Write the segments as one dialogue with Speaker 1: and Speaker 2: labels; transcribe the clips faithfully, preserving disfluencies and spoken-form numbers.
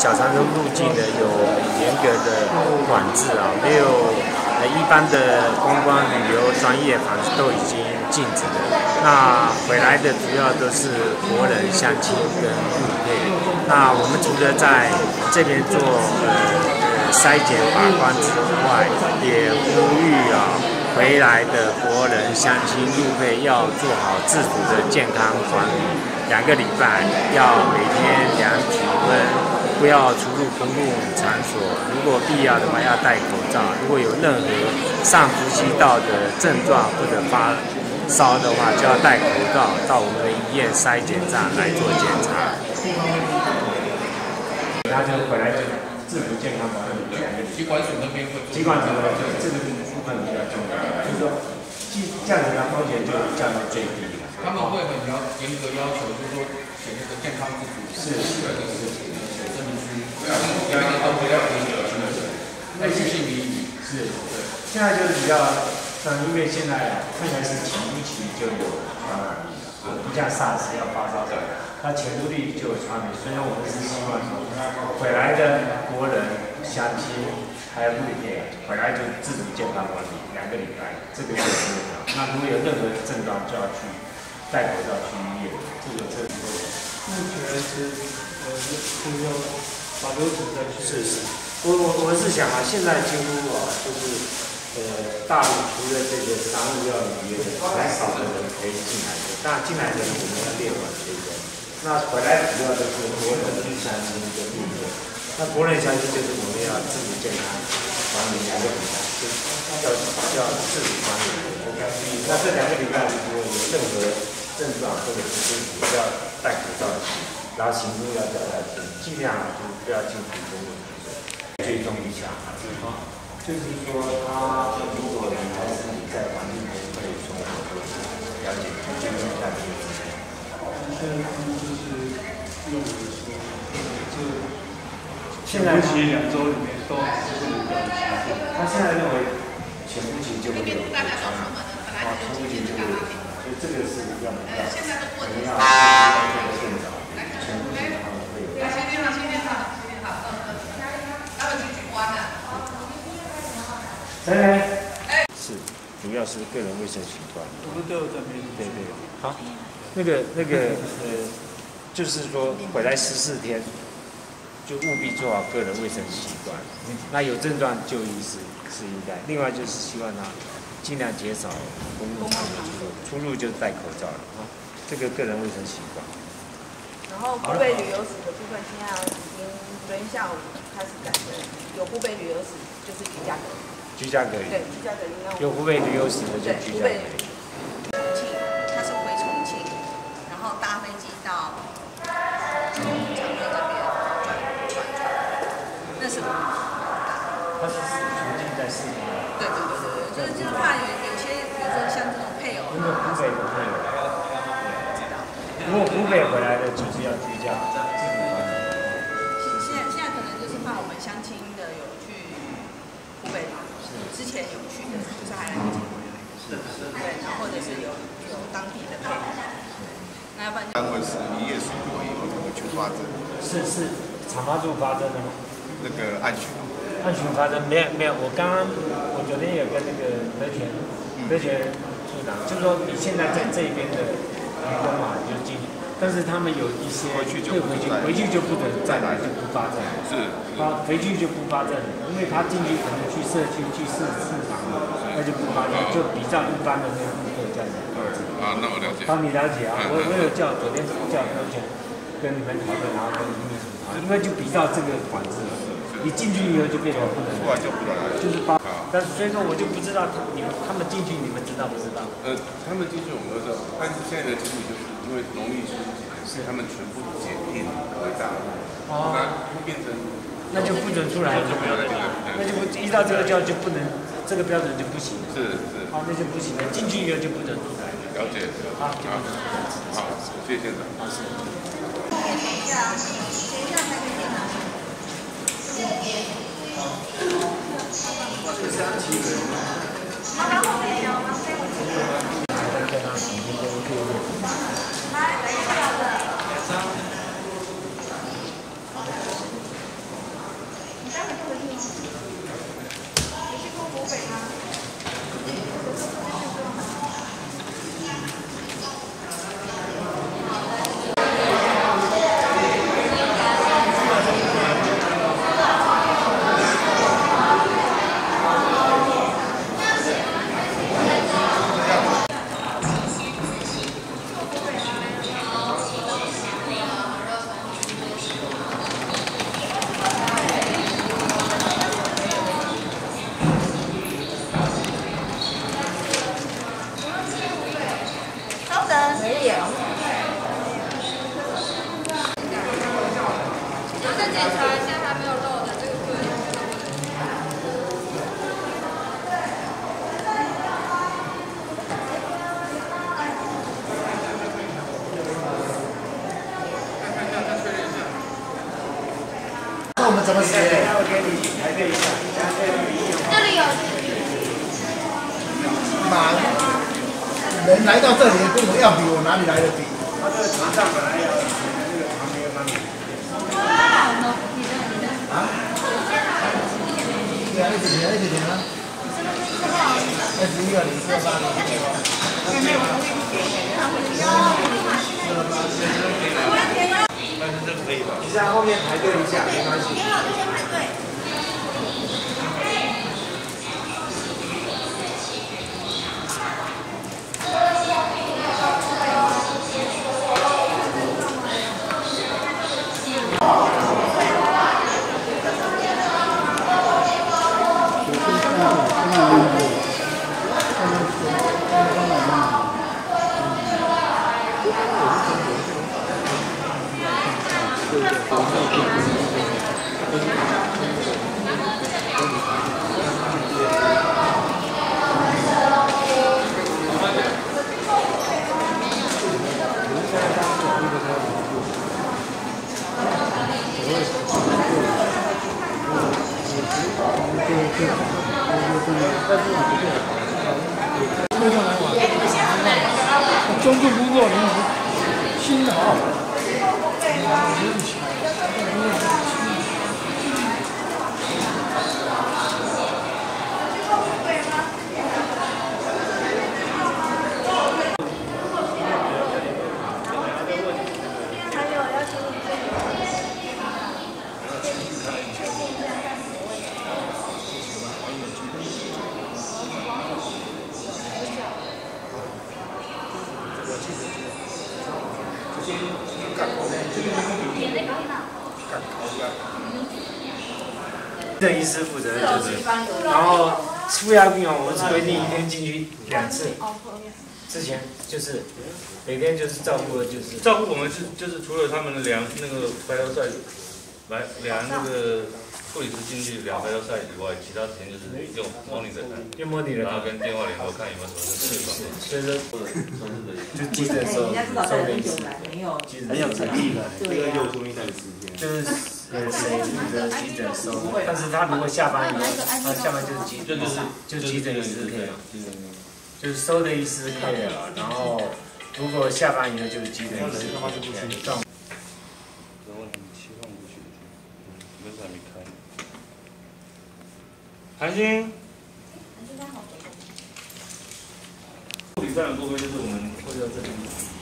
Speaker 1: 小长洲入境的有严格的管制啊，没有呃一般的观光旅游专业房都已经禁止了。那回来的主要都是国人相亲跟陆配。那我们除了在这边做呃呃筛检把关之外，也呼吁啊回来的国人相亲陆配要做好自主的健康管理，两个礼拜要每天量体温，不要出入公共场所，如果必要的话要戴口罩。如果有任何上呼吸道的症状或者发烧的话，就要戴口罩到我们的医院筛检站来做检查。他就回来就自主健康管理。
Speaker 2: 疾管署那边会，
Speaker 1: 疾管署的就这个部分比较重要，就是说，这样子的风险就降到最低了。
Speaker 2: 他们会很要严格要求，就是说写那个健康自主
Speaker 1: 是是
Speaker 2: 的事情，写证明书，要一个都不要可以的，那是性理
Speaker 1: 是，对。现在就是比较，嗯，因为现在看起来是起步期就有传染，不像 SARS 要发烧的，它潜伏力就有传染，所以说我们是希望说，回来的国人相亲还有陆配回来就自主健康管理两个礼拜，这个是很重要。那如果有任何症状就要去戴口罩去医院，这个这个。
Speaker 3: 目前是呃是要把流程再去。
Speaker 1: 是是，我我我是想啊，现在几乎啊就是。呃，大陆除了这个商务要旅游的，很少的人可以进来的。当然进来的人我们要列管这个。那回来主要的是国人相亲跟陆配。那国人相亲就是我们要自主健康管理两个礼拜，就要要自主管理。OK， 那这两个礼拜如果有任何症状或者不舒服，要戴口罩去，然后行动要交代清，尽量就不要进入公共场所。追踪一下啊，好。就是说，他如果你还是你在环境中可以生活多久，了解就用一下这个资料。
Speaker 3: 现在就是用的时候，就
Speaker 1: 现在
Speaker 3: 前两周里面都还是这个表情。
Speaker 1: 他现在认为潜伏期就会有传染，啊，潜伏期就会有传染，所以这个是要我们要我们要做的更早，潜伏期他们会有。
Speaker 4: 新年好，新年好，新年好，他们去举官了。
Speaker 1: 来来，是，主要是个人卫生习惯。
Speaker 3: 我们都有在面
Speaker 1: 对对，好，那个那个呃，就是说回来十四天，就务必做好个人卫生习惯。那有症状就医是是应该。另外就是希望他尽量减少公共场所出入，出入就是戴口罩了啊。这个个人卫生习惯。
Speaker 5: 然后湖北旅游史的部分，现在已经昨天下午开始改成有湖北旅游史，就是居家隔离。
Speaker 1: 居家隔离。对，
Speaker 5: 居家隔离。
Speaker 1: 有湖北旅游史的就居家隔离。
Speaker 6: 重庆，他是回重庆，然后搭飞机到长洲这边转转船，那是我们
Speaker 1: 他是重庆在四川。
Speaker 6: 对对对对对，就是就是怕有有些，比如说像这种配偶。
Speaker 1: 因为湖北的配偶。如果湖北回来的，就是要居家自主管理。
Speaker 6: 现在现在可能就是怕我们相亲的有去湖北嘛。之前有去的，就是还来不及回来，是是，对，然后或者是有有当地的配偶，那要不然
Speaker 7: 单位是一夜水过以后才会去发证，
Speaker 1: 是是厂发处发证的吗？
Speaker 7: 那个案群，
Speaker 1: 案群发证没有没有，我刚刚我昨天有跟那个德全德全处长，就是说你现在在这边的员工嘛，你就进。但是他们有一些会回去回去就不能再来，就不发证。
Speaker 7: 是，
Speaker 1: 他回去就不发证，因为他进去可能去社区去市市场嘛，那就不发证，就比照一般的那个顾客这样子。
Speaker 7: 啊，那我了解。
Speaker 1: 好，你了解啊？我我有叫昨天叫而且跟你们讨论，然后跟秘书讨论，因为就比照这个管制，你进去以后就变成不能，
Speaker 7: 出来就不能来，
Speaker 1: 就是发。但是所以说我就不知道他你们他们进去你们知道不知道？
Speaker 7: 呃，他们进去我们都知道，但是现在的情况就是因为农历春节。是他们全部解禁回大陆，哦，那会变成，
Speaker 1: 那就不准出来，就不要这个，那就不依照这个叫就不能，这个标准就不行。
Speaker 7: 是是，
Speaker 1: 好，那就不行了，进去以后就不能出来。
Speaker 7: 了解，
Speaker 1: 好，
Speaker 7: 好，好，谢谢县长。
Speaker 1: 好，是。
Speaker 6: 等一下，等一下才可以电脑。
Speaker 1: 这三期人。
Speaker 6: 好，然后没有，然后没有。来，来一个的。
Speaker 5: 去过湖北吗？
Speaker 6: 没有。然后再检查一下还没有漏的这个对。
Speaker 8: 那我们怎么写？
Speaker 1: 我给你排队一下，
Speaker 6: 这里有。
Speaker 8: 马人来到这里跟我要笔，我哪里来的笔？
Speaker 1: 他这个床上本来要那个床没有帮你。
Speaker 8: 啊？对啊，一起填，一起填啊。二十一个零四八零。
Speaker 7: 但是这可以吧？
Speaker 1: 你在后面排队一下，没关系。
Speaker 6: 填好就先排队。
Speaker 3: 中度工作，你心好。
Speaker 1: 这医师负责就是，然后负压病哦，我们是规定一天进去两次。之前就是每天就是照顾的就是
Speaker 9: 照顾我们是就是除了他们量那个白条赛，来量那个护理师进去量白条赛以外，其他时间就是用模拟的看，
Speaker 1: 用模拟的，
Speaker 9: 然后跟电话联络看有没有什么事情。
Speaker 1: 所以说就急诊的时候，收的意思，很有诚意的，
Speaker 7: 这个又出一段时间。
Speaker 1: 就是呃谁负责急诊收，但是他如果下班以后，他下班就是急，就是就急诊医师可以了，就是收的医师可以了，然后如果下班以后就是急诊医师可以了。
Speaker 9: 然后你切换过去，门还没开。韩星。护理站的部分就是我们会到这边。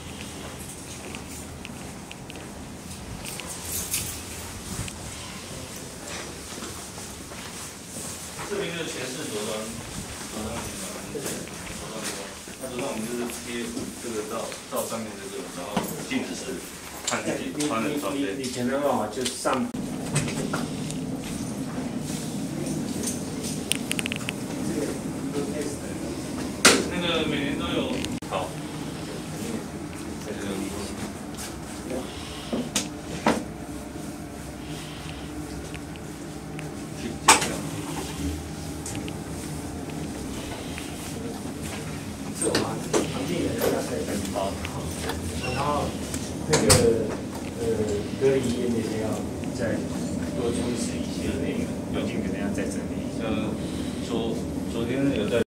Speaker 9: 这边就是前视着端，着端地方，着端地方。那着端我们就是贴这个到到上面这个，然后镜子是看自己穿的照片。
Speaker 1: 以前的话就上。
Speaker 9: 那个每年都有。好。在这个。
Speaker 1: 这我们旁边也是要再等包，然后那个呃隔离衣那些要再多充实一些，那个环境可能要再整理一下。
Speaker 9: 像昨昨天有在。